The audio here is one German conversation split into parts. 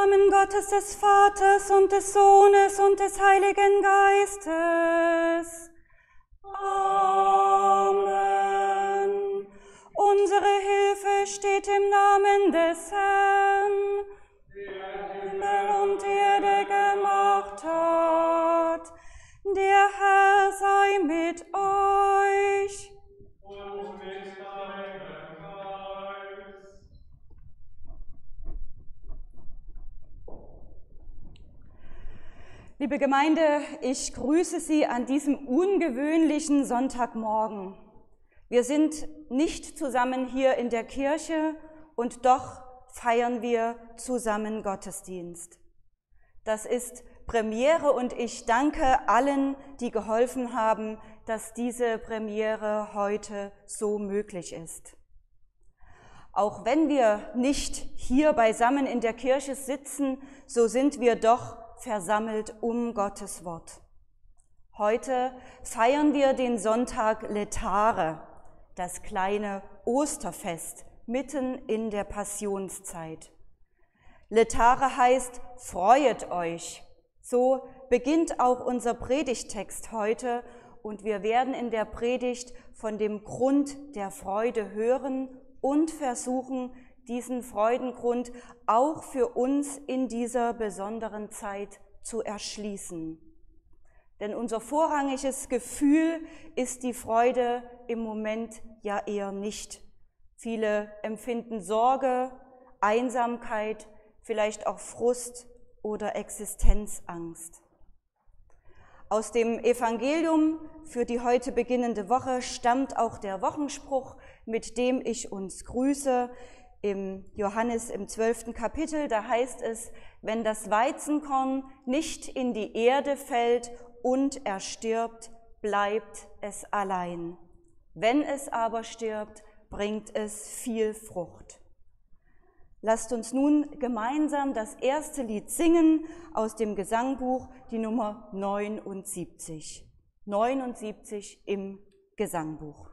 Namen Gottes des Vaters und des Sohnes und des Heiligen Geistes. Amen. Unsere Hilfe steht im Namen des Herrn, der Himmel und Erde gemacht hat. Der Herr sei mit euch. Und mit deinem Geist. Liebe Gemeinde, ich grüße Sie an diesem ungewöhnlichen Sonntagmorgen. Wir sind nicht zusammen hier in der Kirche und doch feiern wir zusammen Gottesdienst. Das ist Premiere und ich danke allen, die geholfen haben, dass diese Premiere heute so möglich ist. Auch wenn wir nicht hier beisammen in der Kirche sitzen, so sind wir doch versammelt um Gottes Wort. Heute feiern wir den Sonntag Laetare, das kleine Osterfest mitten in der Passionszeit. Laetare heißt, freuet euch. So beginnt auch unser Predigttext heute und wir werden in der Predigt von dem Grund der Freude hören und versuchen, diesen Freudengrund auch für uns in dieser besonderen Zeit zu erschließen. Denn unser vorrangiges Gefühl ist die Freude im Moment ja eher nicht. Viele empfinden Sorge, Einsamkeit, vielleicht auch Frust oder Existenzangst. Aus dem Evangelium für die heute beginnende Woche stammt auch der Wochenspruch, mit dem ich uns grüße. Im Johannes im 12. Kapitel, da heißt es, wenn das Weizenkorn nicht in die Erde fällt und erstirbt, bleibt es allein. Wenn es aber stirbt, bringt es viel Frucht. Lasst uns nun gemeinsam das erste Lied singen aus dem Gesangbuch, die Nummer 79. 79 im Gesangbuch.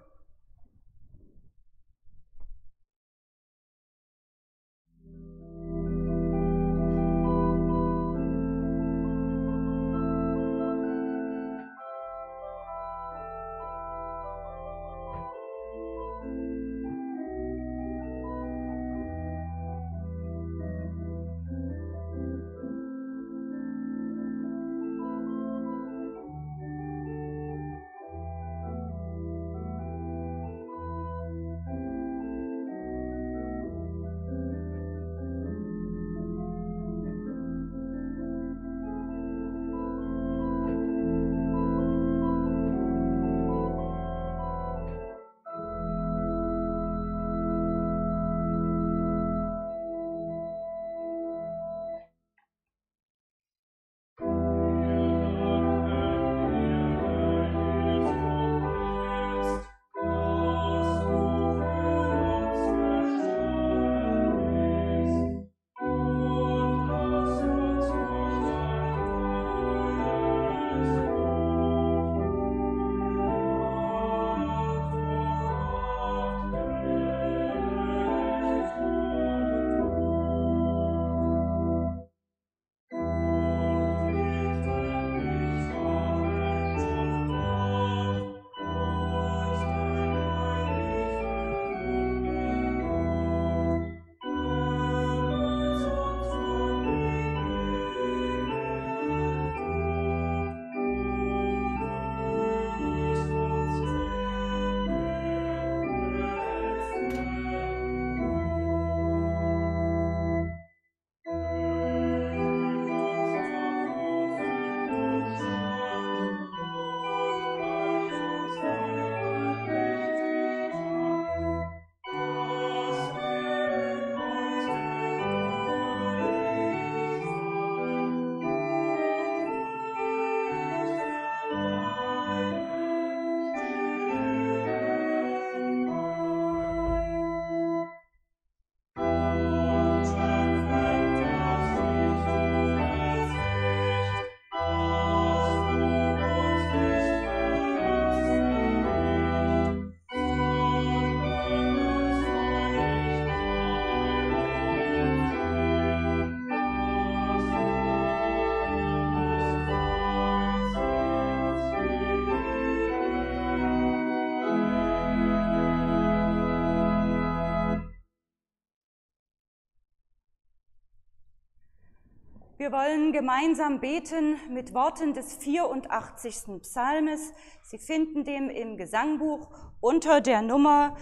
Wir wollen gemeinsam beten mit Worten des 84. Psalmes. Sie finden den im Gesangbuch unter der Nummer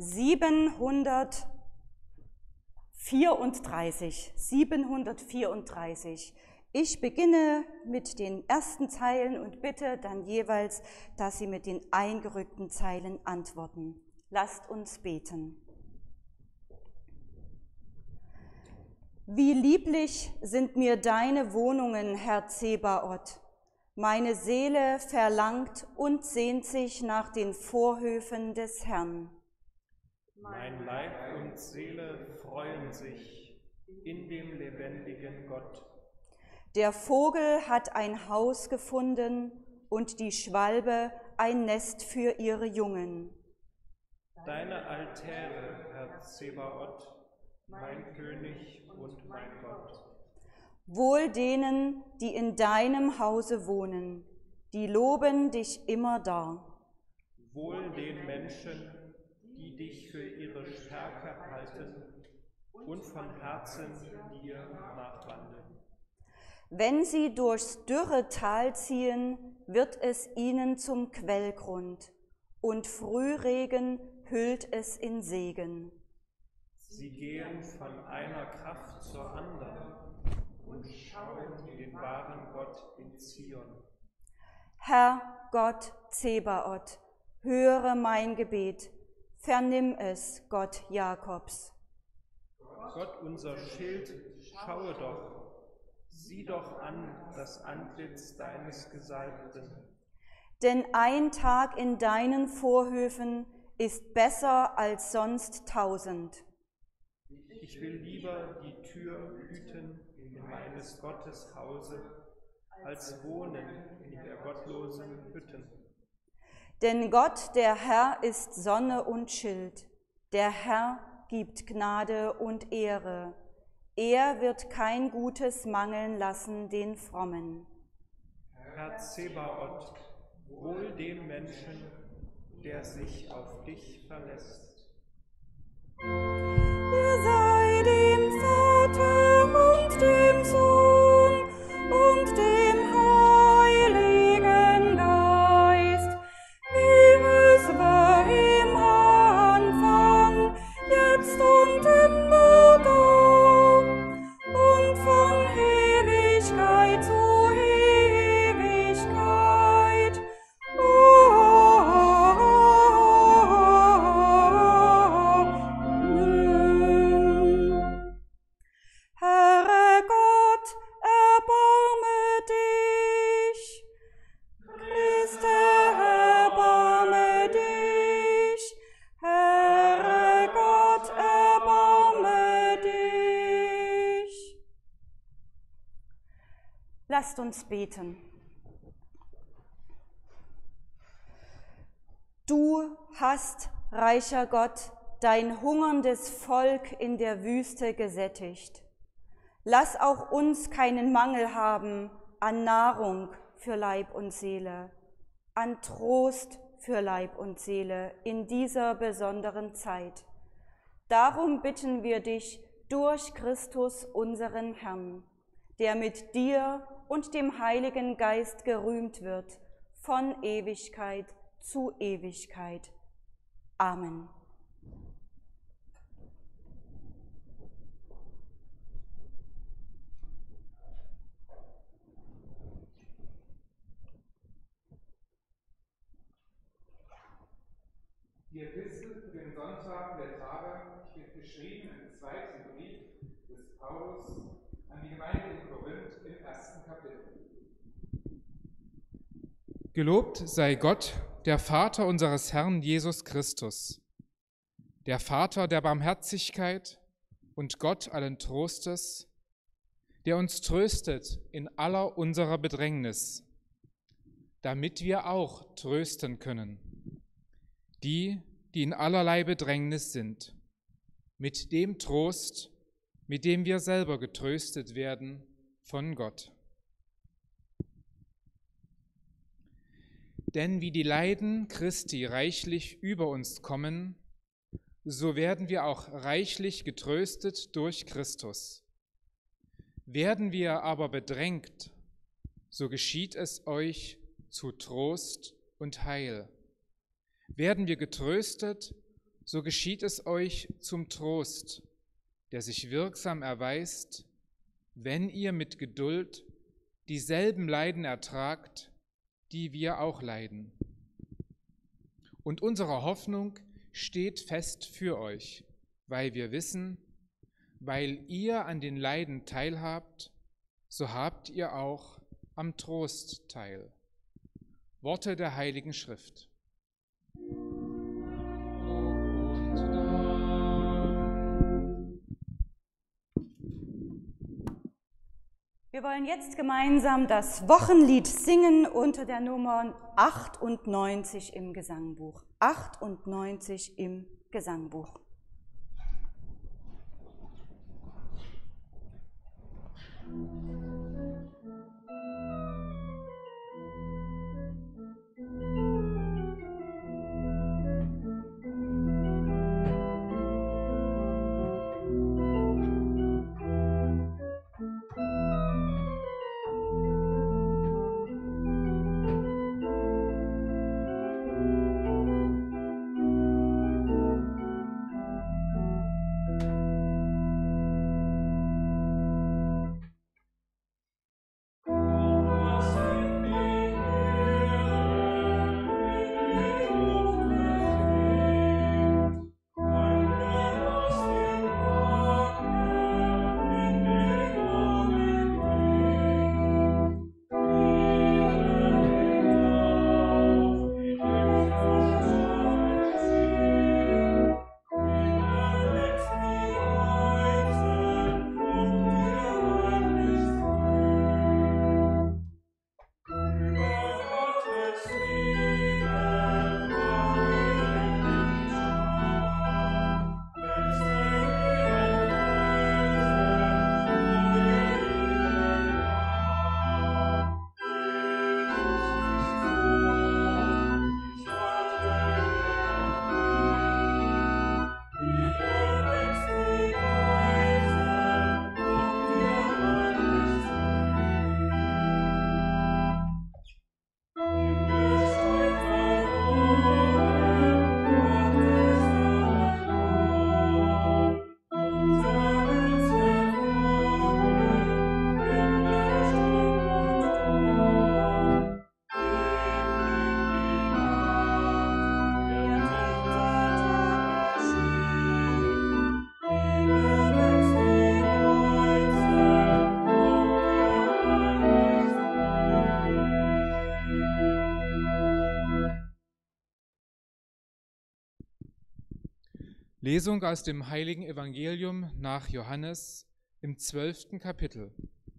734. 734. Ich beginne mit den ersten Zeilen und bitte dann jeweils, dass Sie mit den eingerückten Zeilen antworten. Lasst uns beten. Wie lieblich sind mir deine Wohnungen, Herr Zebaoth. Meine Seele verlangt und sehnt sich nach den Vorhöfen des Herrn. Mein Leib und Seele freuen sich in dem lebendigen Gott. Der Vogel hat ein Haus gefunden und die Schwalbe ein Nest für ihre Jungen. Deine Altäre, Herr Zebaoth, mein König und mein Gott. Wohl denen, die in deinem Hause wohnen, die loben dich immer da. Wohl den Menschen, die dich für ihre Stärke halten und von Herzen dir nachwandeln. Wenn sie durchs dürre Tal ziehen, wird es ihnen zum Quellgrund, und Frühregen hüllt es in Segen. Sie gehen von einer Kraft zur anderen und schauen den wahren Gott in Zion. Herr Gott Zebaoth, höre mein Gebet, vernimm es, Gott Jakobs. Gott, unser Schild, schaue doch, sieh doch an das Antlitz deines Gesalbten. Denn ein Tag in deinen Vorhöfen ist besser als sonst 1000. Ich will lieber die Tür hüten in meines Gottes Hause, als wohnen in der gottlosen Hütten. Denn Gott, der Herr, ist Sonne und Schild. Der Herr gibt Gnade und Ehre. Er wird kein Gutes mangeln lassen den Frommen. Herr Zebaoth, wohl dem Menschen, der sich auf dich verlässt. Er sei dem Vater und dem Sohn und dem Heiligen Geist, wie es war im Anfang, jetzt und immer da und von Ewigkeit zu Ewigkeit. Herr Gott, erbarme dich. Christe, erbarme dich. Herr Gott, erbarme dich. Lasst uns beten. Du hast, reicher Gott, dein hungerndes Volk in der Wüste gesättigt. Lass auch uns keinen Mangel haben an Nahrung für Leib und Seele, an Trost für Leib und Seele in dieser besonderen Zeit. Darum bitten wir dich durch Christus, unseren Herrn, der mit dir und dem Heiligen Geist gerühmt wird, von Ewigkeit zu Ewigkeit. Amen. Die Epistel für den Sonntag der Tage steht geschrieben im zweiten Brief des Paulus an die Gemeinde in Korinth im ersten Kapitel. Gelobt sei Gott, der Vater unseres Herrn Jesus Christus, der Vater der Barmherzigkeit und Gott allen Trostes, der uns tröstet in aller unserer Bedrängnis, damit wir auch trösten können, die in allerlei Bedrängnis sind, mit dem Trost, mit dem wir selber getröstet werden von Gott. Denn wie die Leiden Christi reichlich über uns kommen, so werden wir auch reichlich getröstet durch Christus. Werden wir aber bedrängt, so geschieht es euch zu Trost und Heil. Werden wir getröstet, so geschieht es euch zum Trost, der sich wirksam erweist, wenn ihr mit Geduld dieselben Leiden ertragt, die wir auch leiden. Und unsere Hoffnung steht fest für euch, weil wir wissen, weil ihr an den Leiden teilhabt, so habt ihr auch am Trost teil. Worte der Heiligen Schrift. Wir wollen jetzt gemeinsam das Wochenlied singen unter der Nummer 98 im Gesangbuch. 98 im Gesangbuch. Lesung aus dem Heiligen Evangelium nach Johannes im 12. Kapitel.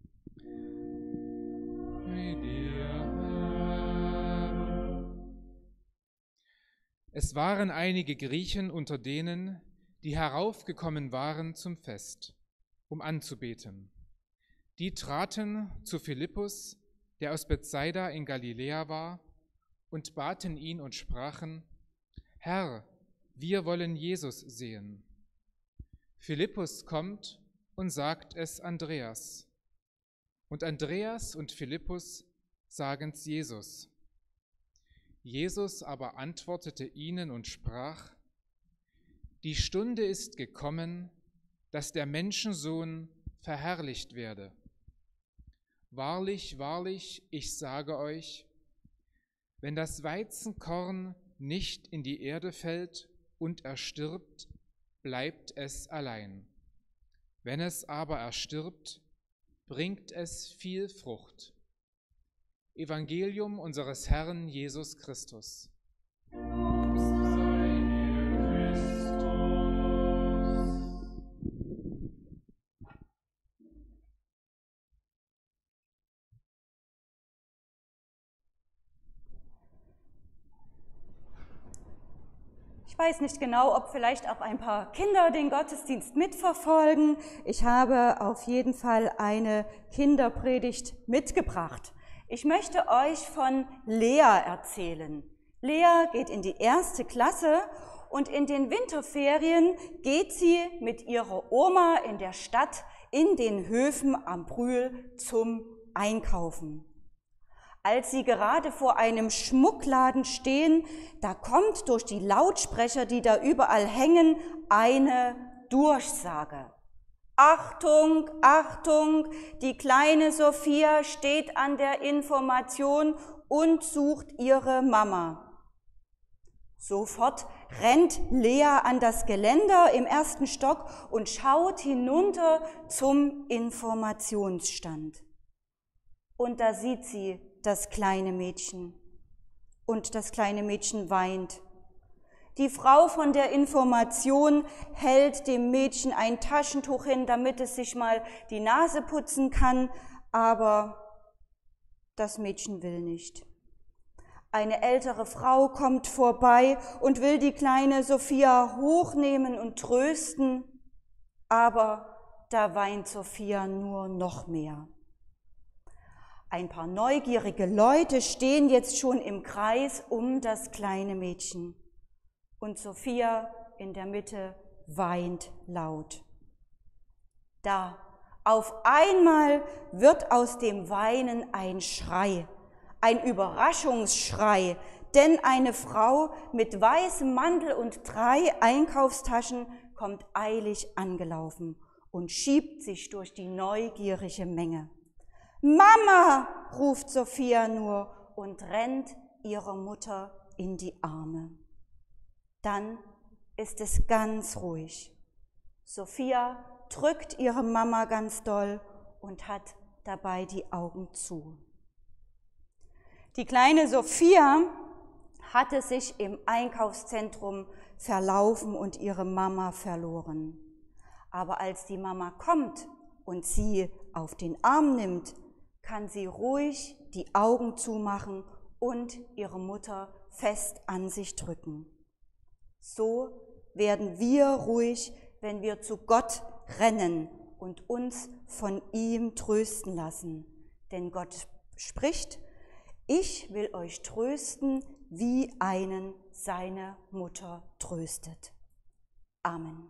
Es waren einige Griechen unter denen, die heraufgekommen waren zum Fest, um anzubeten. Die traten zu Philippus, der aus Bethsaida in Galiläa war, und baten ihn und sprachen: Herr, wir wollen Jesus sehen. Philippus kommt und sagt es Andreas. Und Andreas und Philippus sagen's Jesus. Jesus aber antwortete ihnen und sprach: Die Stunde ist gekommen, dass der Menschensohn verherrlicht werde. Wahrlich, wahrlich, ich sage euch, wenn das Weizenkorn nicht in die Erde fällt und erstirbt, bleibt es allein. Wenn es aber erstirbt, bringt es viel Frucht. Evangelium unseres Herrn Jesus Christus. Ich weiß nicht genau, ob vielleicht auch ein paar Kinder den Gottesdienst mitverfolgen. Ich habe auf jeden Fall eine Kinderpredigt mitgebracht. Ich möchte euch von Lea erzählen. Lea geht in die 1. Klasse und in den Winterferien geht sie mit ihrer Oma in der Stadt in den Höfen am Brühl zum Einkaufen. Als sie gerade vor einem Schmuckladen stehen, da kommt durch die Lautsprecher, die da überall hängen, eine Durchsage. Achtung, Achtung, die kleine Sophia steht an der Information und sucht ihre Mama. Sofort rennt Lea an das Geländer im 1. Stock und schaut hinunter zum Informationsstand. Und da sieht sie das kleine Mädchen. Und das kleine Mädchen weint. Die Frau von der Information hält dem Mädchen ein Taschentuch hin, damit es sich mal die Nase putzen kann, aber das Mädchen will nicht. Eine ältere Frau kommt vorbei und will die kleine Sophia hochnehmen und trösten, aber da weint Sophia nur noch mehr. Ein paar neugierige Leute stehen jetzt schon im Kreis um das kleine Mädchen. Und Sophia in der Mitte weint laut. Da, auf einmal wird aus dem Weinen ein Schrei, ein Überraschungsschrei, denn eine Frau mit weißem Mantel und 3 Einkaufstaschen kommt eilig angelaufen und schiebt sich durch die neugierige Menge. »Mama«, ruft Sophia nur und rennt ihrer Mutter in die Arme. Dann ist es ganz ruhig. Sophia drückt ihre Mama ganz doll und hat dabei die Augen zu. Die kleine Sophia hatte sich im Einkaufszentrum verlaufen und ihre Mama verloren. Aber als die Mama kommt und sie auf den Arm nimmt, kann sie ruhig die Augen zumachen und ihre Mutter fest an sich drücken. So werden wir ruhig, wenn wir zu Gott rennen und uns von ihm trösten lassen. Denn Gott spricht: Ich will euch trösten, wie einen seine Mutter tröstet. Amen.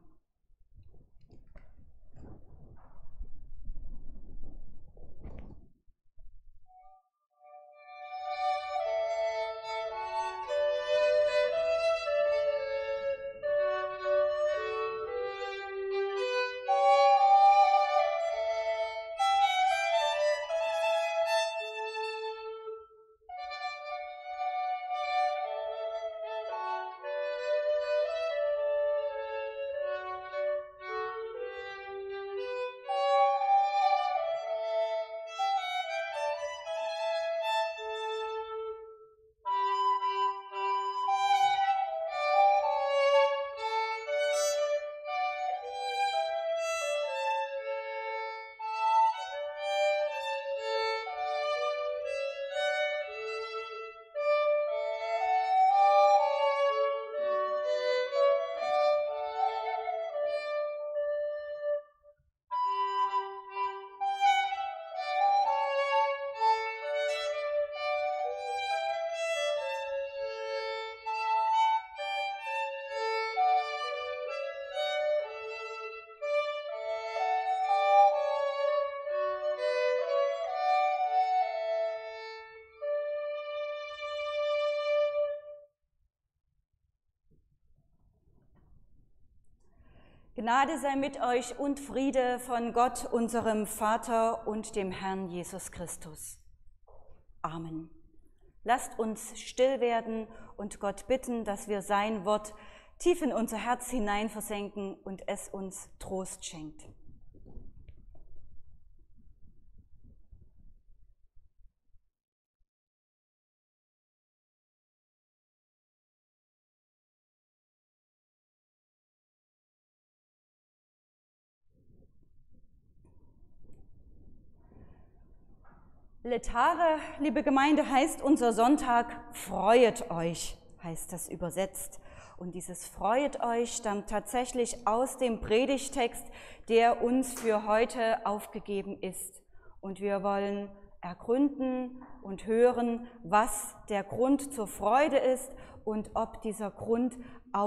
Gnade sei mit euch und Friede von Gott, unserem Vater und dem Herrn Jesus Christus. Amen. Lasst uns still werden und Gott bitten, dass wir sein Wort tief in unser Herz hinein versenken und es uns Trost schenkt. Letare, liebe Gemeinde, heißt unser Sonntag, freuet euch, heißt das übersetzt. Und dieses freuet euch stammt tatsächlich aus dem Predigtext, der uns für heute aufgegeben ist. Und wir wollen ergründen und hören, was der Grund zur Freude ist und ob dieser Grund auch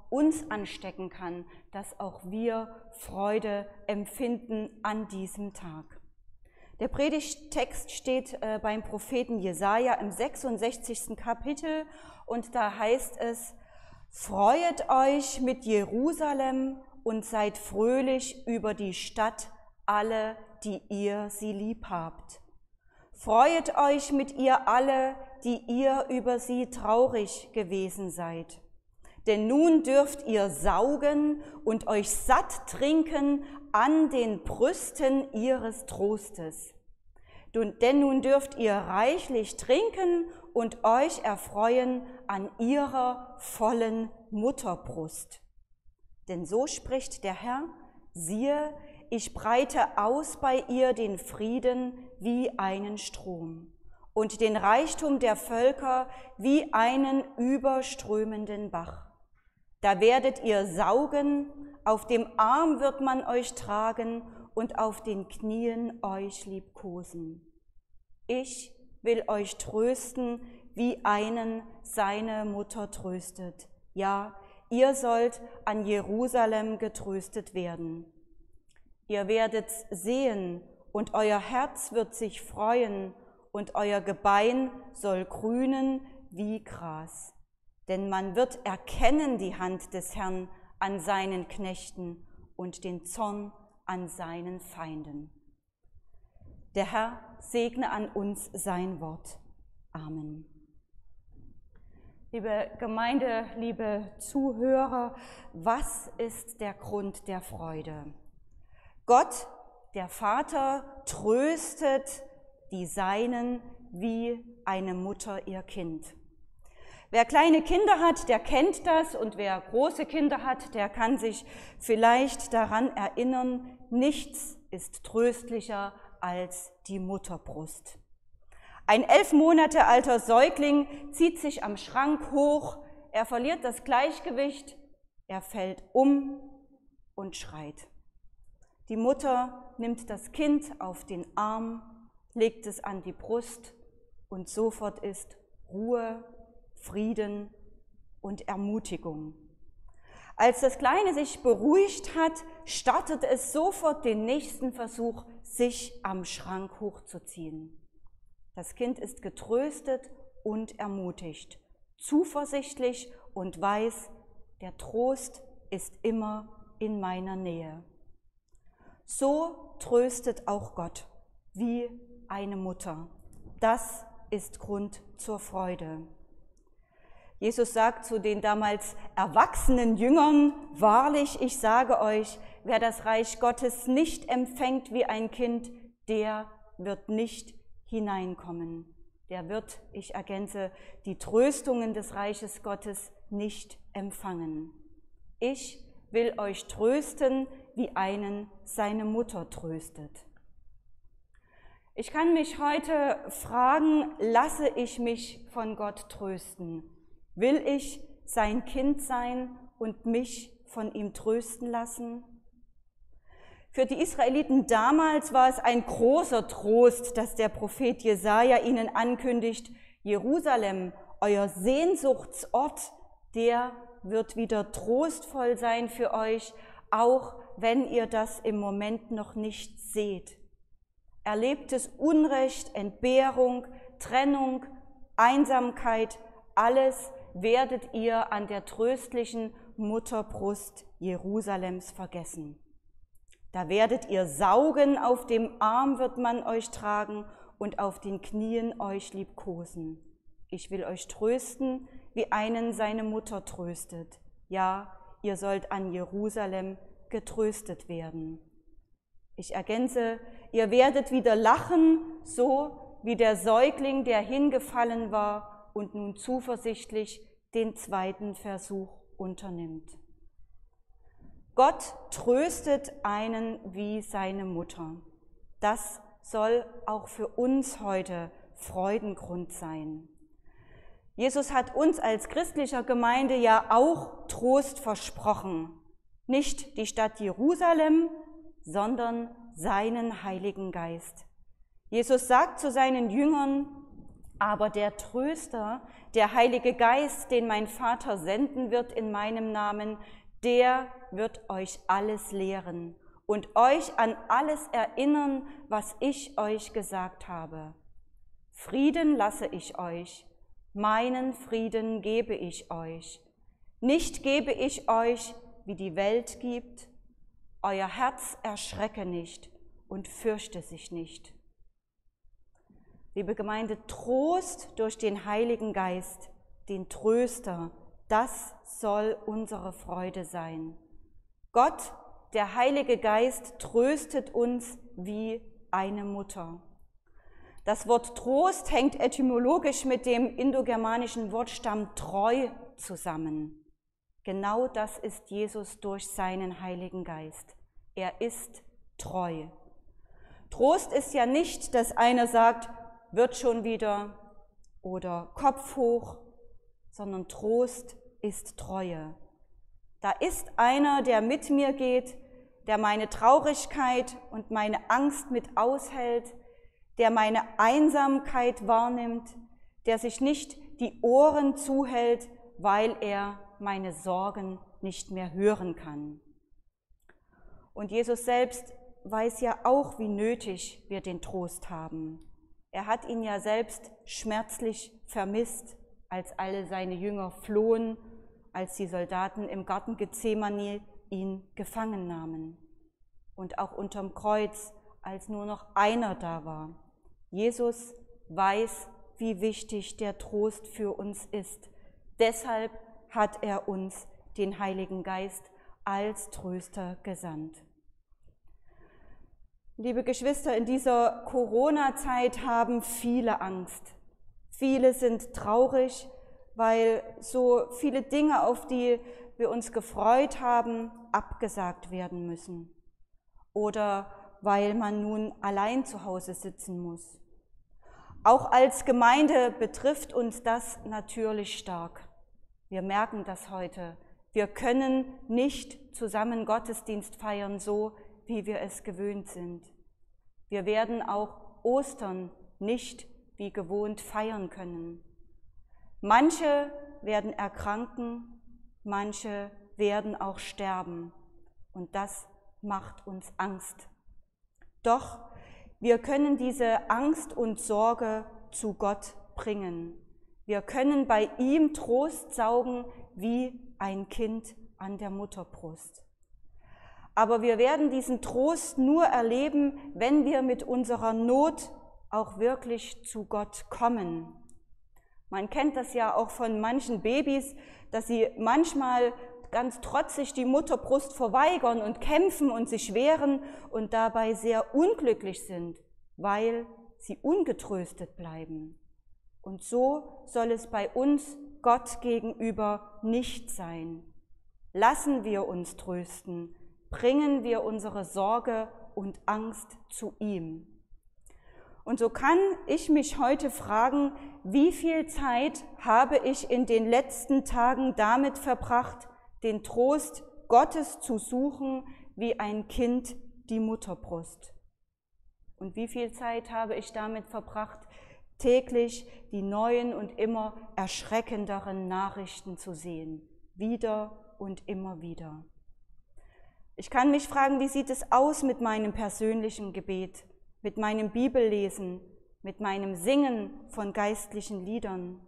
uns anstecken kann, dass auch wir Freude empfinden an diesem Tag. Der Predigttext steht beim Propheten Jesaja im 66. Kapitel und da heißt es: Freuet euch mit Jerusalem und seid fröhlich über die Stadt, alle, die ihr sie lieb habt. Freuet euch mit ihr alle, die ihr über sie traurig gewesen seid. Denn nun dürft ihr saugen und euch satt trinken an den Brüsten ihres Trostes. Denn nun dürft ihr reichlich trinken und euch erfreuen an ihrer vollen Mutterbrust. Denn so spricht der Herr: Siehe, ich breite aus bei ihr den Frieden wie einen Strom und den Reichtum der Völker wie einen überströmenden Bach. Da werdet ihr saugen, auf dem Arm wird man euch tragen und auf den Knien euch liebkosen. Ich will euch trösten, wie einen seine Mutter tröstet. Ja, ihr sollt an Jerusalem getröstet werden. Ihr werdet sehen und euer Herz wird sich freuen und euer Gebein soll grünen wie Gras. Denn man wird erkennen die Hand des Herrn an seinen Knechten und den Zorn an seinen Feinden. Der Herr segne an uns sein Wort. Amen. Liebe Gemeinde, liebe Zuhörer, was ist der Grund der Freude? Gott, der Vater, tröstet die Seinen wie eine Mutter ihr Kind. Wer kleine Kinder hat, der kennt das, und wer große Kinder hat, der kann sich vielleicht daran erinnern, nichts ist tröstlicher als die Mutterbrust. Ein 11 Monate alter Säugling zieht sich am Schrank hoch, er verliert das Gleichgewicht, er fällt um und schreit. Die Mutter nimmt das Kind auf den Arm, legt es an die Brust und sofort ist Ruhe, Frieden und Ermutigung. Als das Kleine sich beruhigt hat, startet es sofort den nächsten Versuch, sich am Schrank hochzuziehen. Das Kind ist getröstet und ermutigt, zuversichtlich und weiß, der Trost ist immer in meiner Nähe. So tröstet auch Gott wie eine Mutter. Das ist Grund zur Freude. Jesus sagt zu den damals erwachsenen Jüngern: Wahrlich, ich sage euch, wer das Reich Gottes nicht empfängt wie ein Kind, der wird nicht hineinkommen. Der wird, ich ergänze, die Tröstungen des Reiches Gottes nicht empfangen. Ich will euch trösten, wie einen seine Mutter tröstet. Ich kann mich heute fragen, lasse ich mich von Gott trösten? Will ich sein Kind sein und mich von ihm trösten lassen? Für die Israeliten damals war es ein großer Trost, dass der Prophet Jesaja ihnen ankündigt: Jerusalem, euer Sehnsuchtsort, der wird wieder trostvoll sein für euch, auch wenn ihr das im Moment noch nicht seht. Erlebtes Unrecht, Entbehrung, Trennung, Einsamkeit, alles werdet ihr an der tröstlichen Mutterbrust Jerusalems vergessen. Da werdet ihr saugen, auf dem Arm wird man euch tragen und auf den Knien euch liebkosen. Ich will euch trösten, wie einen seine Mutter tröstet. Ja, ihr sollt an Jerusalem getröstet werden. Ich ergänze, ihr werdet wieder lachen, so wie der Säugling, der hingefallen war und nun zuversichtlich den zweiten Versuch unternimmt. Gott tröstet einen wie seine Mutter. Das soll auch für uns heute Freudengrund sein. Jesus hat uns als christlicher Gemeinde ja auch Trost versprochen. Nicht die Stadt Jerusalem, sondern seinen Heiligen Geist. Jesus sagt zu seinen Jüngern: Aber der Tröster, Der Heilige Geist, den mein Vater senden wird in meinem Namen, der wird euch alles lehren und euch an alles erinnern, was ich euch gesagt habe. Frieden lasse ich euch, meinen Frieden gebe ich euch. Nicht gebe ich euch, wie die Welt gibt. Euer Herz erschrecke nicht und fürchte sich nicht. Liebe Gemeinde, Trost durch den Heiligen Geist, den Tröster, das soll unsere Freude sein. Gott, der Heilige Geist, tröstet uns wie eine Mutter. Das Wort Trost hängt etymologisch mit dem indogermanischen Wortstamm treu zusammen. Genau das ist Jesus durch seinen Heiligen Geist. Er ist treu. Trost ist ja nicht, dass einer sagt, wird schon wieder oder Kopf hoch, sondern Trost ist Treue. Da ist einer, der mit mir geht, der meine Traurigkeit und meine Angst mit aushält, der meine Einsamkeit wahrnimmt, der sich nicht die Ohren zuhält, weil er meine Sorgen nicht mehr hören kann. Und Jesus selbst weiß ja auch, wie nötig wir den Trost haben. Er hat ihn ja selbst schmerzlich vermisst, als alle seine Jünger flohen, als die Soldaten im Garten Gethsemane ihn gefangen nahmen. Und auch unterm Kreuz, als nur noch einer da war. Jesus weiß, wie wichtig der Trost für uns ist. Deshalb hat er uns den Heiligen Geist als Tröster gesandt. Liebe Geschwister, in dieser Corona-Zeit haben viele Angst. Viele sind traurig, weil so viele Dinge, auf die wir uns gefreut haben, abgesagt werden müssen. Oder weil man nun allein zu Hause sitzen muss. Auch als Gemeinde betrifft uns das natürlich stark. Wir merken das heute. Wir können nicht zusammen Gottesdienst feiern, so wie wir es gewöhnt sind. Wir werden auch Ostern nicht wie gewohnt feiern können. Manche werden erkranken, manche werden auch sterben. Und das macht uns Angst. Doch wir können diese Angst und Sorge zu Gott bringen. Wir können bei ihm Trost saugen wie ein Kind an der Mutterbrust. Aber wir werden diesen Trost nur erleben, wenn wir mit unserer Not auch wirklich zu Gott kommen. Man kennt das ja auch von manchen Babys, dass sie manchmal ganz trotzig die Mutterbrust verweigern und kämpfen und sich wehren und dabei sehr unglücklich sind, weil sie ungetröstet bleiben. Und so soll es bei uns Gott gegenüber nicht sein. Lassen wir uns trösten, bringen wir unsere Sorge und Angst zu ihm. Und so kann ich mich heute fragen, wie viel Zeit habe ich in den letzten Tagen damit verbracht, den Trost Gottes zu suchen, wie ein Kind die Mutterbrust? Und wie viel Zeit habe ich damit verbracht, täglich die neuen und immer erschreckenderen Nachrichten zu sehen, wieder und immer wieder? Ich kann mich fragen, wie sieht es aus mit meinem persönlichen Gebet, mit meinem Bibellesen, mit meinem Singen von geistlichen Liedern?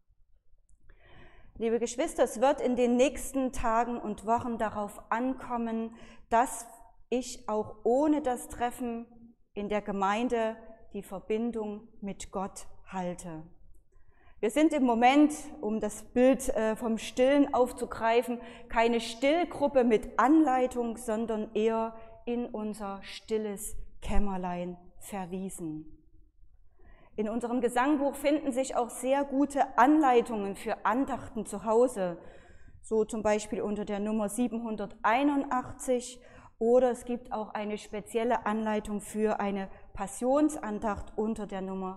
Liebe Geschwister, es wird in den nächsten Tagen und Wochen darauf ankommen, dass ich auch ohne das Treffen in der Gemeinde die Verbindung mit Gott halte. Wir sind im Moment, um das Bild vom Stillen aufzugreifen, keine Stillgruppe mit Anleitung, sondern eher in unser stilles Kämmerlein verwiesen. In unserem Gesangbuch finden sich auch sehr gute Anleitungen für Andachten zu Hause, so zum Beispiel unter der Nummer 781, oder es gibt auch eine spezielle Anleitung für eine Passionsandacht unter der Nummer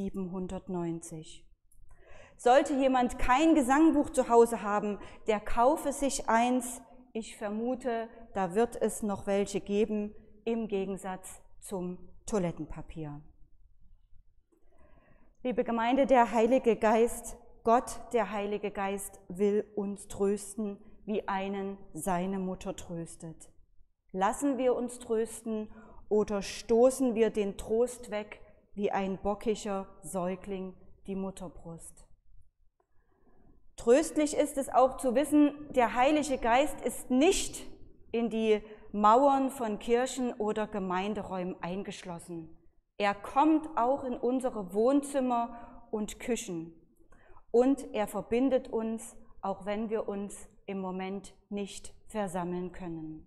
790. Sollte jemand kein Gesangbuch zu Hause haben, der kaufe sich eins. Ich vermute, da wird es noch welche geben, im Gegensatz zum Toilettenpapier. Liebe Gemeinde, der Heilige Geist Gott, der Heilige Geist, will uns trösten, wie einen seine Mutter tröstet. Lassen wir uns trösten oder stoßen wir den Trost weg, wie ein bockiger Säugling die Mutterbrust? Tröstlich ist es auch zu wissen, der Heilige Geist ist nicht in die Mauern von Kirchen oder Gemeinderäumen eingeschlossen. Er kommt auch in unsere Wohnzimmer und Küchen. Und er verbindet uns, auch wenn wir uns im Moment nicht versammeln können.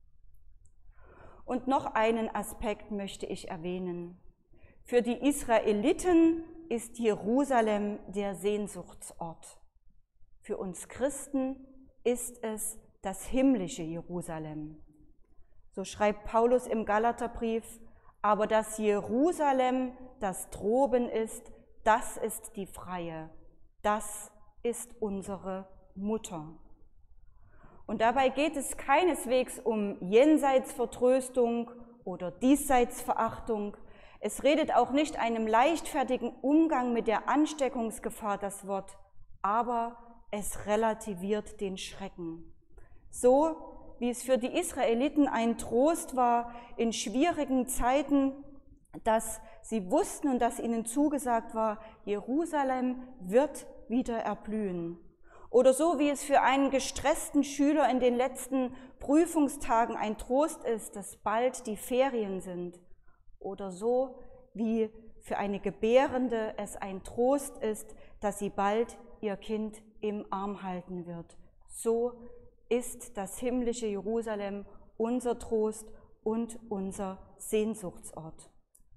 Und noch einen Aspekt möchte ich erwähnen. Für die Israeliten ist Jerusalem der Sehnsuchtsort. Für uns Christen ist es das himmlische Jerusalem. So schreibt Paulus im Galaterbrief, aber das Jerusalem, das droben ist, das ist die Freie, das ist unsere Mutter. Und dabei geht es keineswegs um Jenseitsvertröstung oder Diesseitsverachtung. Es redet auch nicht einem leichtfertigen Umgang mit der Ansteckungsgefahr das Wort, aber es relativiert den Schrecken. So wie es für die Israeliten ein Trost war in schwierigen Zeiten, dass sie wussten und dass ihnen zugesagt war, Jerusalem wird wieder erblühen. Oder so wie es für einen gestressten Schüler in den letzten Prüfungstagen ein Trost ist, dass bald die Ferien sind. Oder so wie für eine Gebärende es ein Trost ist, dass sie bald ihr Kind im Arm halten wird. So ist das himmlische Jerusalem unser Trost und unser Sehnsuchtsort.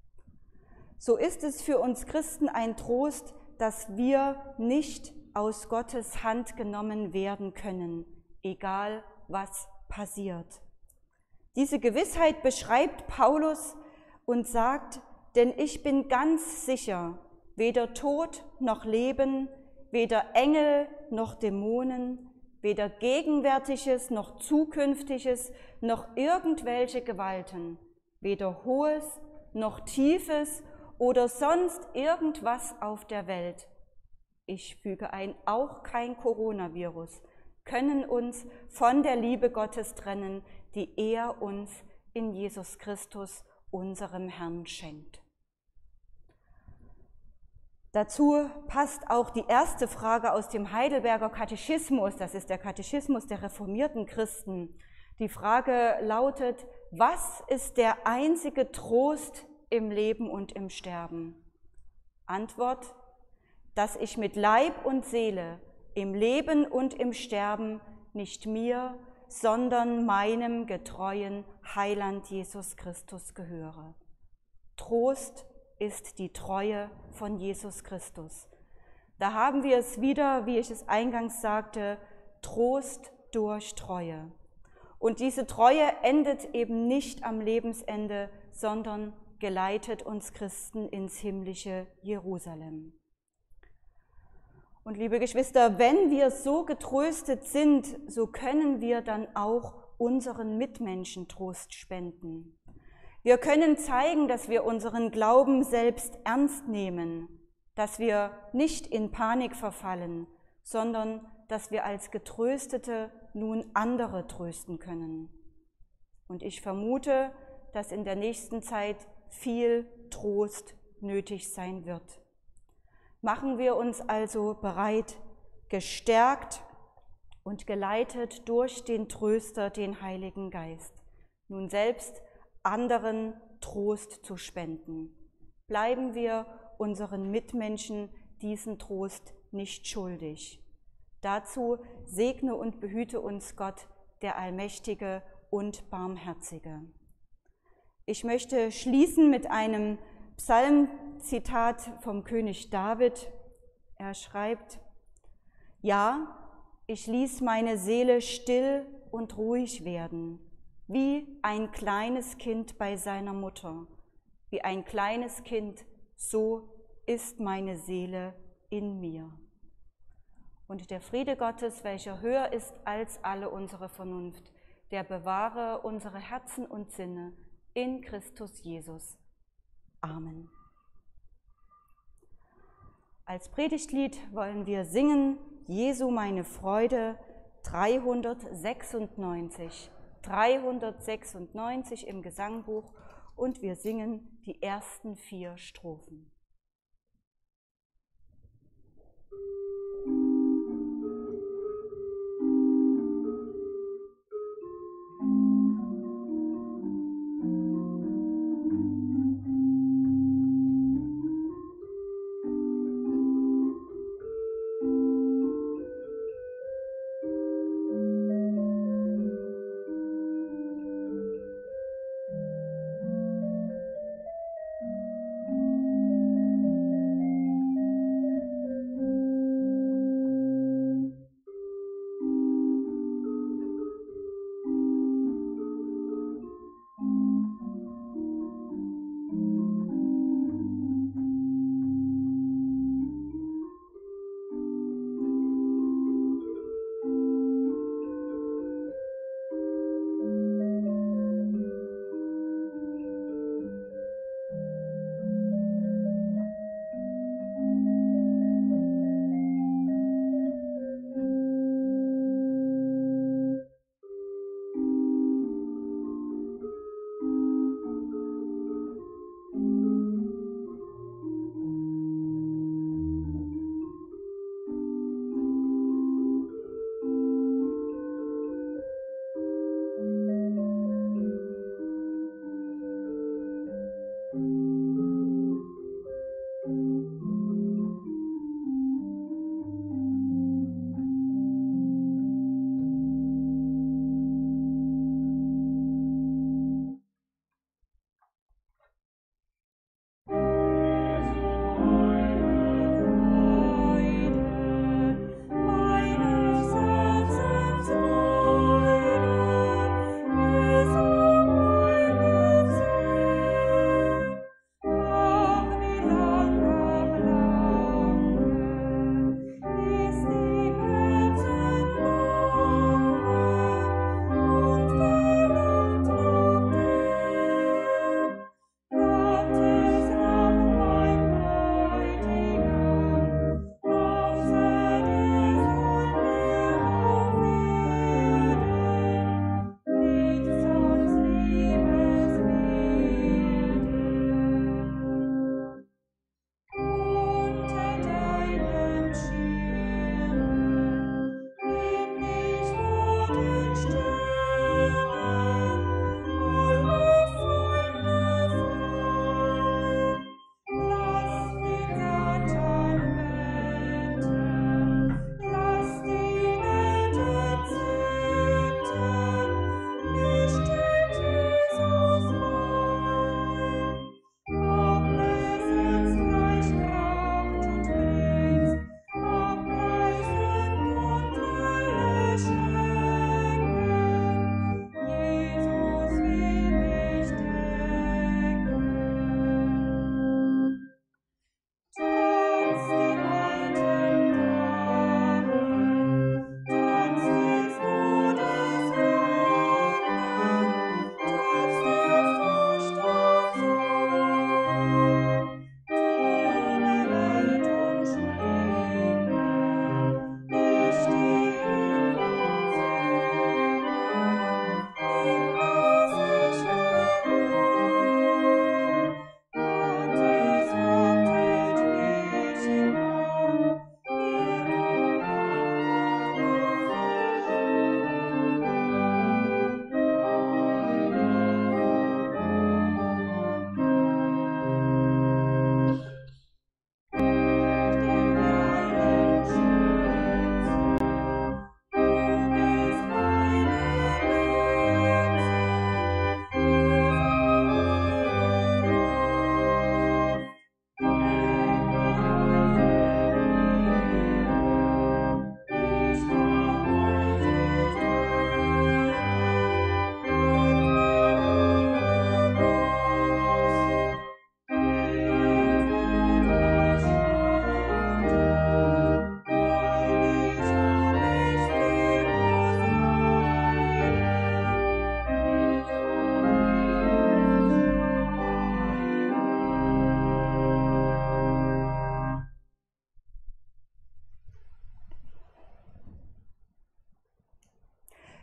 So ist es für uns Christen ein Trost, dass wir nicht aus Gottes Hand genommen werden können, egal was passiert. Diese Gewissheit beschreibt Paulus und sagt, denn ich bin ganz sicher, weder Tod noch Leben, weder Engel noch Dämonen, weder Gegenwärtiges noch Zukünftiges, noch irgendwelche Gewalten, weder Hohes noch Tiefes oder sonst irgendwas auf der Welt. Ich füge ein, auch kein Coronavirus, können uns von der Liebe Gottes trennen, die er uns in Jesus Christus, unserem Herrn, schenkt. Dazu passt auch die erste Frage aus dem Heidelberger Katechismus, das ist der Katechismus der reformierten Christen. Die Frage lautet, was ist der einzige Trost im Leben und im Sterben? Antwort, dass ich mit Leib und Seele im Leben und im Sterben nicht mir, sondern meinem getreuen Heiland Jesus Christus gehöre. Trost ist die Treue von Jesus Christus. Da haben wir es wieder, wie ich es eingangs sagte, Trost durch Treue. Und diese Treue endet eben nicht am Lebensende, sondern geleitet uns Christen ins himmlische Jerusalem. Und liebe Geschwister, wenn wir so getröstet sind, so können wir dann auch unseren Mitmenschen Trost spenden. Wir können zeigen, dass wir unseren Glauben selbst ernst nehmen, dass wir nicht in Panik verfallen, sondern dass wir als Getröstete nun andere trösten können. Und ich vermute, dass in der nächsten Zeit viel Trost nötig sein wird. Machen wir uns also bereit, gestärkt und geleitet durch den Tröster, den Heiligen Geist, nun selbst anderen Trost zu spenden. Bleiben wir unseren Mitmenschen diesen Trost nicht schuldig. Dazu segne und behüte uns Gott, der Allmächtige und Barmherzige. Ich möchte schließen mit einem Psalmzitat vom König David. Er schreibt, ja, ich ließ meine Seele still und ruhig werden, wie ein kleines Kind bei seiner Mutter. Wie ein kleines Kind, so ist meine Seele in mir. Und der Friede Gottes, welcher höher ist als alle unsere Vernunft, der bewahre unsere Herzen und Sinne in Christus Jesus. Amen. Als Predigtlied wollen wir singen Jesu meine Freude 396. 396 im Gesangbuch und wir singen die ersten 4 Strophen.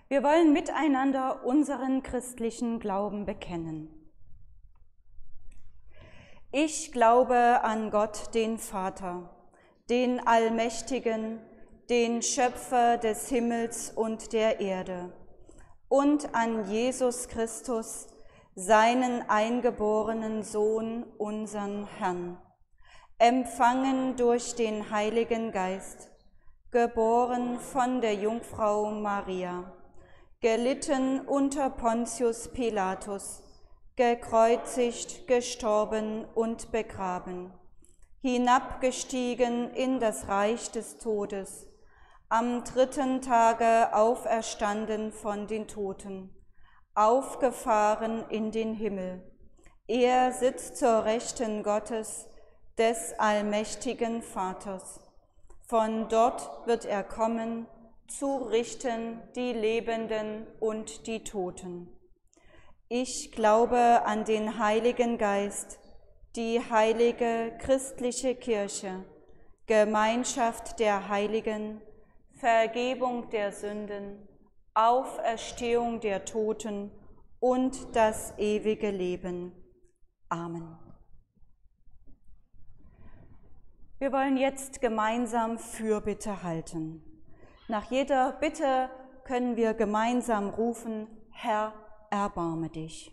Wir wollen miteinander unseren christlichen Glauben bekennen. Ich glaube an Gott, den Vater, den Allmächtigen, den Schöpfer des Himmels und der Erde, und an Jesus Christus, seinen eingeborenen Sohn, unseren Herrn, empfangen durch den Heiligen Geist, geboren von der Jungfrau Maria, gelitten unter Pontius Pilatus, gekreuzigt, gestorben und begraben, hinabgestiegen in das Reich des Todes, am 3. Tage auferstanden von den Toten, aufgefahren in den Himmel. Er sitzt zur Rechten Gottes, des allmächtigen Vaters. Von dort wird er kommen, zu richten die Lebenden und die Toten. Ich glaube an den Heiligen Geist, die heilige christliche Kirche, Gemeinschaft der Heiligen, Vergebung der Sünden, Auferstehung der Toten und das ewige Leben. Amen. Wir wollen jetzt gemeinsam Fürbitte halten. Nach jeder Bitte können wir gemeinsam rufen: Herr, erbarme dich.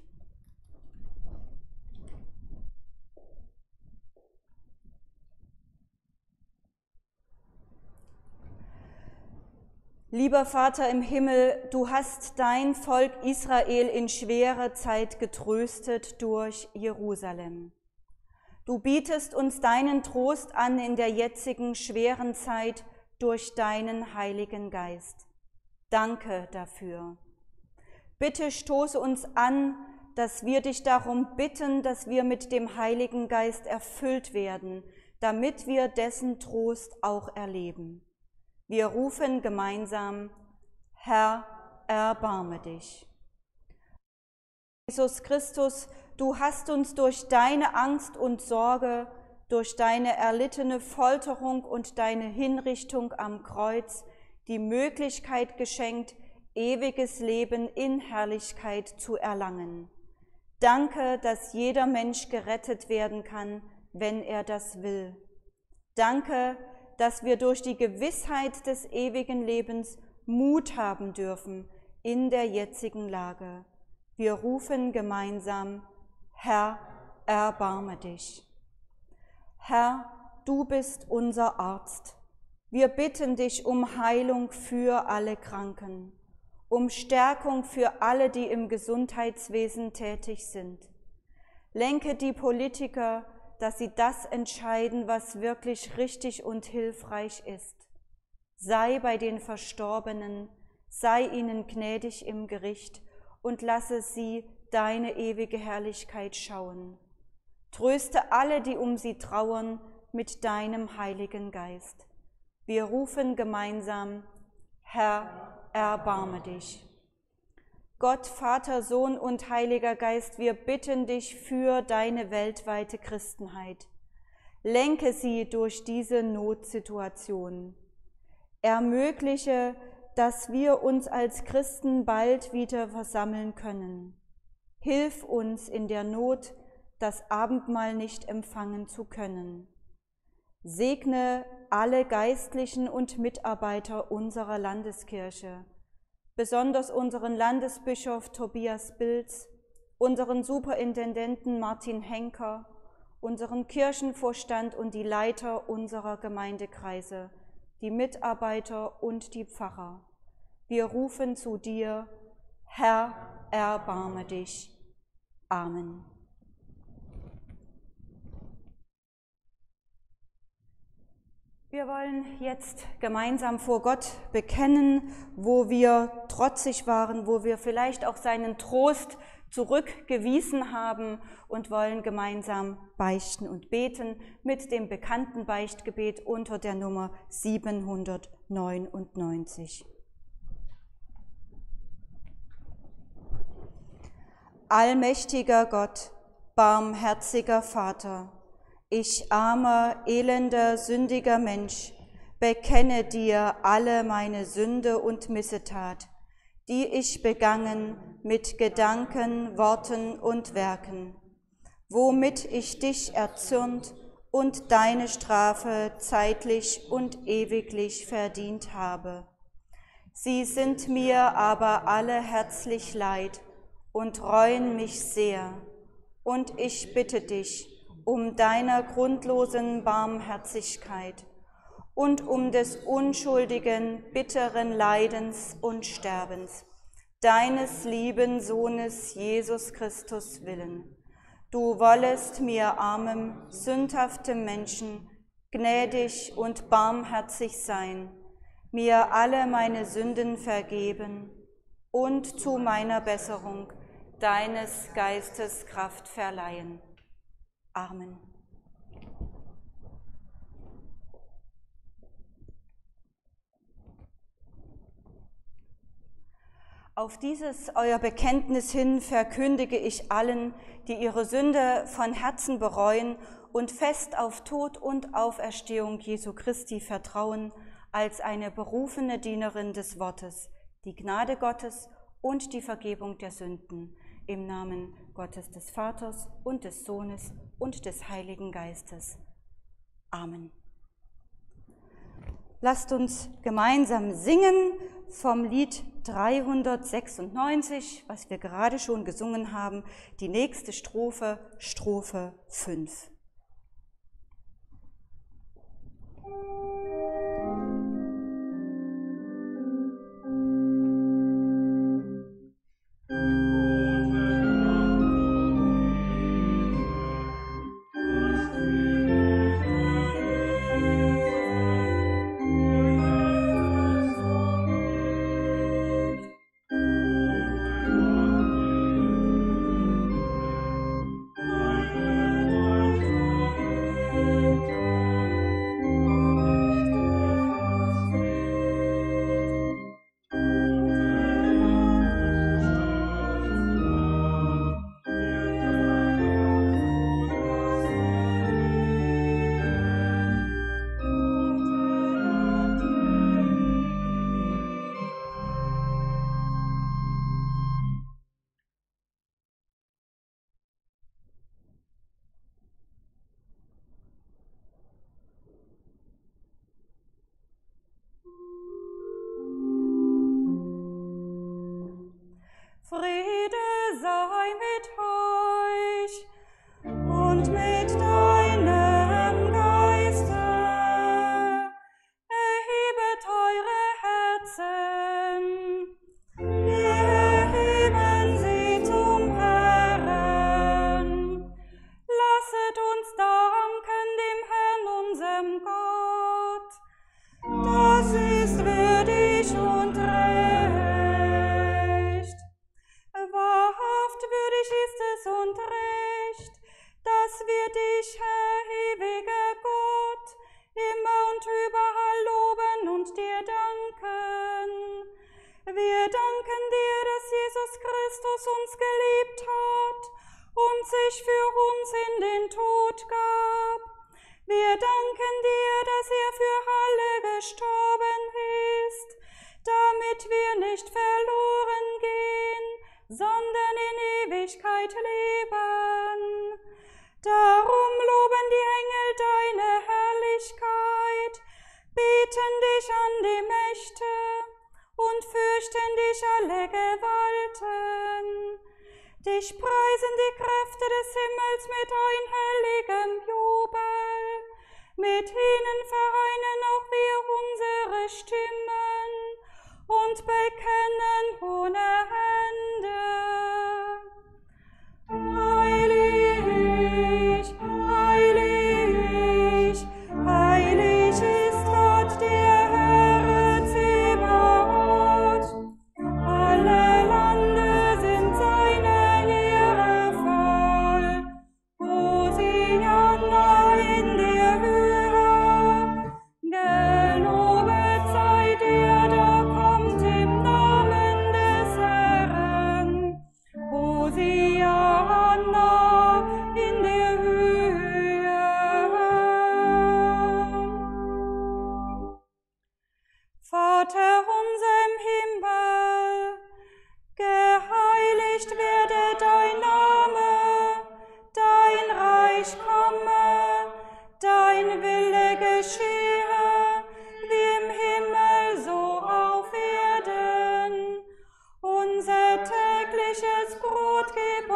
Lieber Vater im Himmel, du hast dein Volk Israel in schwerer Zeit getröstet durch Jerusalem. Du bietest uns deinen Trost an in der jetzigen schweren Zeit durch deinen Heiligen Geist. Danke dafür. Bitte stoße uns an, dass wir dich darum bitten, dass wir mit dem Heiligen Geist erfüllt werden, damit wir dessen Trost auch erleben. Wir rufen gemeinsam: Herr, erbarme dich. Jesus Christus, du hast uns durch deine Angst und Sorge, durch deine erlittene Folterung und deine Hinrichtung am Kreuz die Möglichkeit geschenkt, ewiges Leben in Herrlichkeit zu erlangen. Danke, dass jeder Mensch gerettet werden kann, wenn er das will. Danke, dass wir durch die Gewissheit des ewigen Lebens Mut haben dürfen in der jetzigen Lage. Wir rufen gemeinsam: Herr, erbarme dich. Herr, du bist unser Arzt. Wir bitten dich um Heilung für alle Kranken, um Stärkung für alle, die im Gesundheitswesen tätig sind. Lenke die Politiker, dass sie das entscheiden, was wirklich richtig und hilfreich ist. Sei bei den Verstorbenen, sei ihnen gnädig im Gericht und lasse sie deine ewige Herrlichkeit schauen. Tröste alle, die um sie trauern, mit deinem Heiligen Geist. Wir rufen gemeinsam: Herr, erbarme dich. Gott, Vater, Sohn und Heiliger Geist, wir bitten dich für deine weltweite Christenheit. Lenke sie durch diese Notsituation. Ermögliche, dass wir uns als Christen bald wieder versammeln können. Hilf uns in der Not, das Abendmahl nicht empfangen zu können. Segne alle Geistlichen und Mitarbeiter unserer Landeskirche, besonders unseren Landesbischof Tobias Bilz, unseren Superintendenten Martin Henker, unseren Kirchenvorstand und die Leiter unserer Gemeindekreise, die Mitarbeiter und die Pfarrer. Wir rufen zu dir: Herr, erbarme dich. Amen. Wir wollen jetzt gemeinsam vor Gott bekennen, wo wir trotzig waren, wo wir vielleicht auch seinen Trost zurückgewiesen haben, und wollen gemeinsam beichten und beten mit dem bekannten Beichtgebet unter der Nummer 799. Allmächtiger Gott, barmherziger Vater, ich armer, elender, sündiger Mensch, bekenne dir alle meine Sünde und Missetat, die ich begangen mit Gedanken, Worten und Werken, womit ich dich erzürnt und deine Strafe zeitlich und ewiglich verdient habe. Sie sind mir aber alle herzlich leid und reuen mich sehr, und ich bitte dich um deiner grundlosen Barmherzigkeit und um des unschuldigen, bitteren Leidens und Sterbens, deines lieben Sohnes Jesus Christus willen. Du wollest mir armem, sündhaftem Menschen gnädig und barmherzig sein, mir alle meine Sünden vergeben und zu meiner Besserung deines Geistes Kraft verleihen. Amen. Auf dieses euer Bekenntnis hin verkündige ich allen, die ihre Sünde von Herzen bereuen und fest auf Tod und Auferstehung Jesu Christi vertrauen, als eine berufene Dienerin des Wortes, die Gnade Gottes und die Vergebung der Sünden, im Namen Gottes des Vaters und des Sohnes und des Heiligen Geistes. Amen. Lasst uns gemeinsam singen vom Lied 396, was wir gerade schon gesungen haben, die nächste Strophe, Strophe 5. Friede sei mit euch und mit deinem Geiste. Erhebet eure Herzen, wir erheben sie zum Herrn. Lasset uns danken dem Herrn, unserem Gott. Das ist würdig und recht. Wahrhaft würdig ist es und recht, dass wir dich, Herr, ewiger Gott, immer und überall loben und dir danken. Wir danken dir, dass Jesus Christus uns geliebt hat und sich für uns in den Tod gab. Wir danken dir, dass er für alle gestorben ist, damit wir nicht verloren gehen, sondern in Ewigkeit leben. Darum loben die Engel deine Herrlichkeit, beten dich an die Mächte und fürchten dich alle Gewalten. Dich preisen die Kräfte des Himmels mit einhelligem Jubel. Mit ihnen vereinen auch wir unsere Stimmen und bekennen ohne Ende. Heilig, heilig, heilig ist Gott, der Herr Zebaoth. Alle Lande sind seine Ehre voll. Hosianna in der Höhe. Gelobet sei der, da kommt im Namen des Herrn.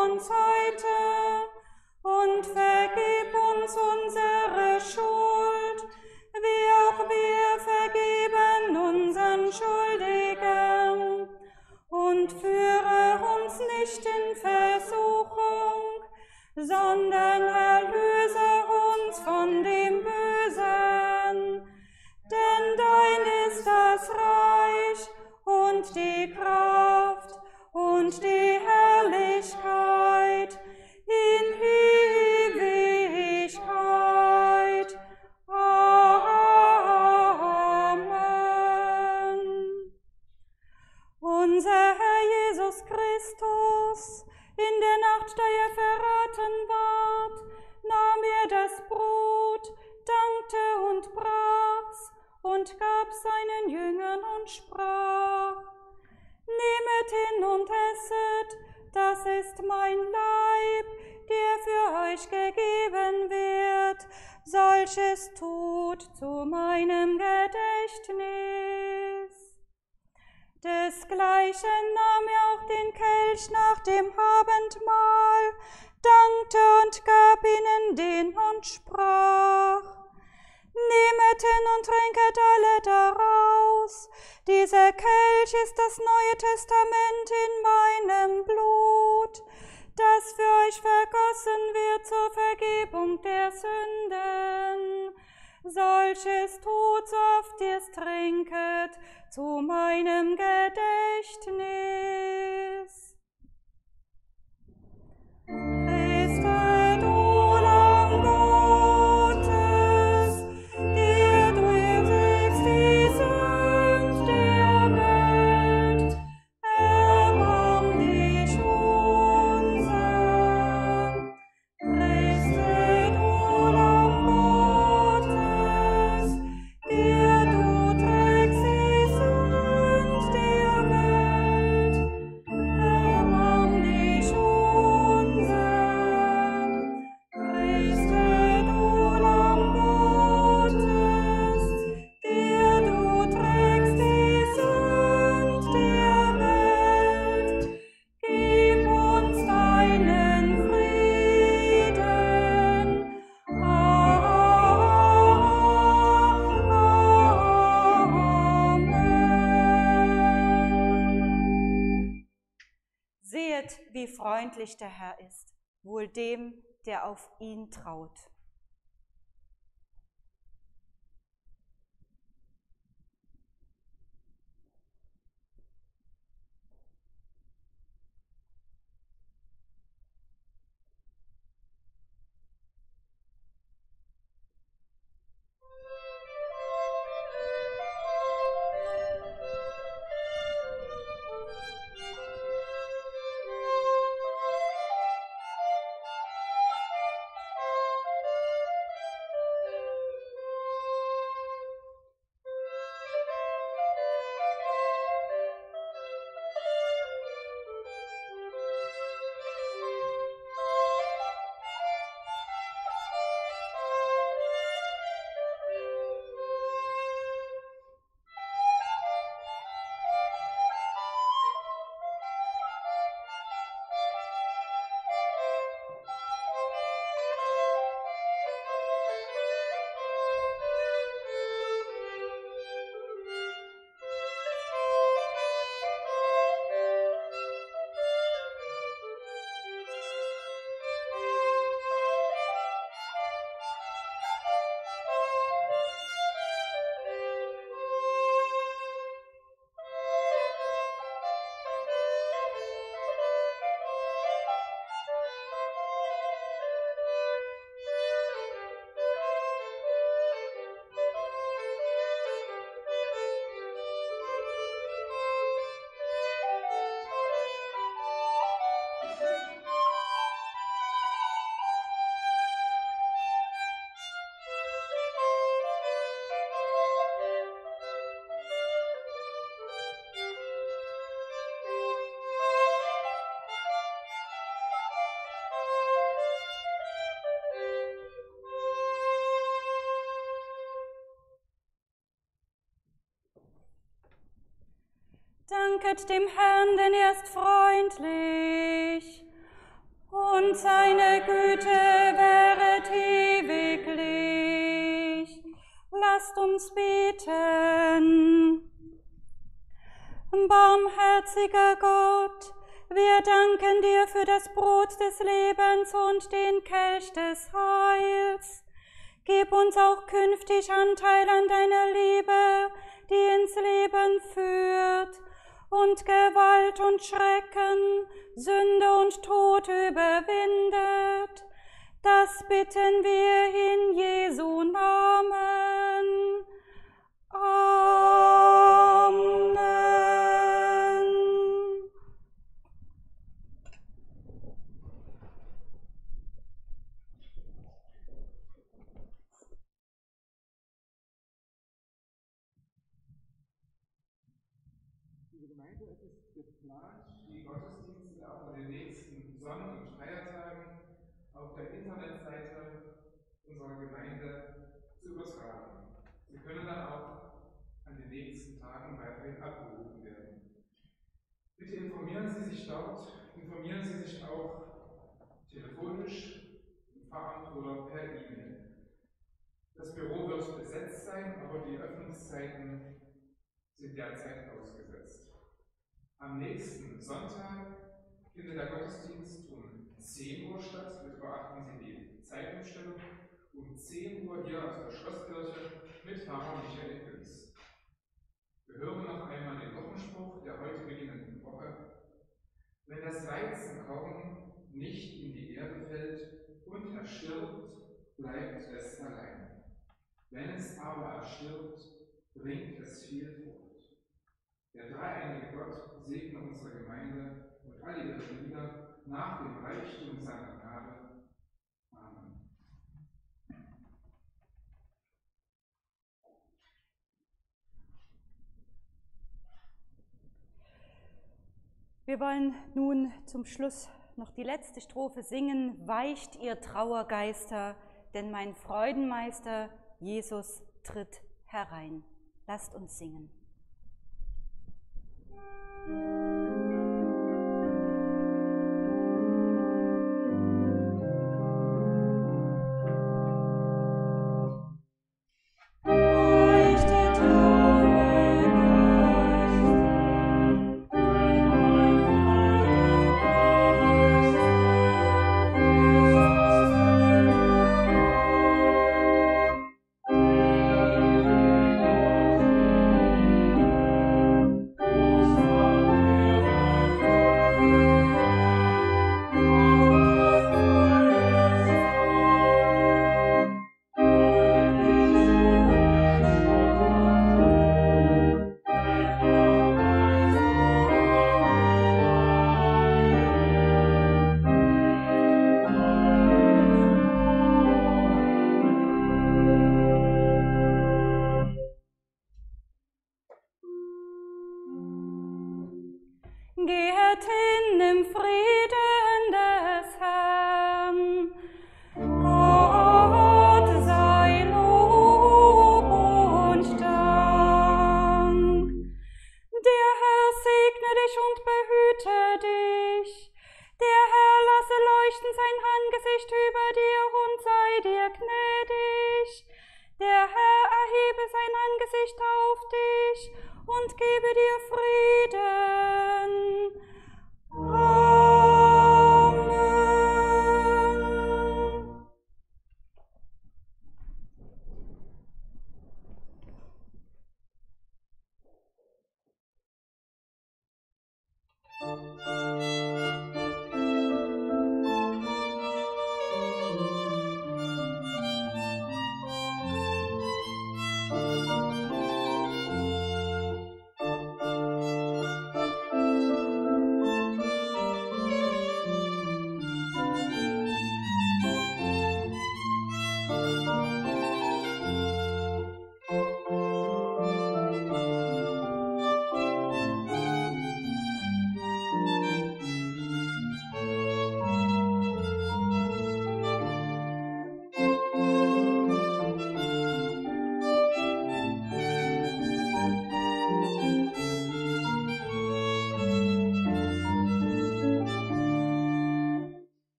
uns heute und vergib uns unsere Schuld, wie auch wir vergeben unseren Schuldigen. Und führe uns nicht in Versuchung, sondern erlöse uns von dem Bösen. Denn dein ist das Reich und die Kraft und die Herrlichkeit in Ewigkeit. Amen. Unser Herr Jesus Christus, in der Nacht, da er verraten ward, nahm er das Brot, dankte und brach's und gab seinen Jüngern und sprach: Nehmet hin und esset, das ist mein Leib, der für euch gegeben wird. Solches tut zu meinem Gedächtnis. Desgleichen nahm er auch den Kelch nach dem Abendmahl, dankte und gab ihnen den und sprach: Nehmet hin und trinket alle daraus. Dieser Kelch ist das Neue Testament in meinem Blut, das für euch vergossen wird zur Vergebung der Sünden. Solches tut, so oft ihr's trinket, zu meinem Gedächtnis. Christe, du Lamm Gottes, der du ersägst die Sünd der Welt, erbarm dich unser. Christe, du Lamm Gottes, der du trägst die Sünd der Welt, erbarm dich unser. Christe, du Lamm Gottes, der du trägst die Sünd der Welt, gib uns deinen Frieden. Amen. Sehet, wie freundlich der Herr ist, wohl dem, der auf ihn traut. Danket dem Herrn, denn er ist freundlich. und seine Güte wäret ewiglich. Lasst uns beten. Barmherziger Gott, wir danken dir für das Brot des Lebens und den Kelch des Heils. Gib uns auch künftig Anteil an deiner Liebe, die ins Leben führt und Gewalt und Schrecken, Sünde und Tod überwindet. Das bitten wir in Jesu Namen. Amen. Die Gemeinde ist geplant, die Gottesdienste auch an den nächsten Sonn- und Feiertagen auf der Internetseite unserer Gemeinde zu übertragen. Sie können dann auch an den nächsten Tagen weiterhin abgerufen werden. Bitte informieren Sie sich dort, informieren Sie sich auch telefonisch, im Pfarramt oder per E-Mail. Das Büro wird besetzt sein, aber die Öffnungszeiten sind derzeit ausgesetzt. Am nächsten Sonntag findet der Gottesdienst um 10 Uhr statt. Bitte beachten Sie die Zeitumstellung. Um 10 Uhr hier aus der Schlosskirche mit Pfarrer Michael Günz. Wir hören noch einmal den Wochenspruch der heute beginnenden Woche. Wenn das Weizenkorn nicht in die Erde fällt und erstirbt, bleibt es allein. Wenn es aber erstirbt, bringt es viel Frucht. Der dreieinige Gott segne unsere Gemeinde und alle ihre Glieder nach dem Reichtum seiner Gnade. Amen. Wir wollen nun zum Schluss noch die letzte Strophe singen. Weicht ihr Trauergeister, denn mein Freudenmeister Jesus tritt herein. Lasst uns singen. Geht hin im Frieden des Herrn. Gott sei Lob und Dank. Der Herr segne dich und behüte dich. Der Herr lasse leuchten sein Angesicht über dir und sei dir gnädig. Der Herr erhebe sein Angesicht auf dich und gebe dir Frieden.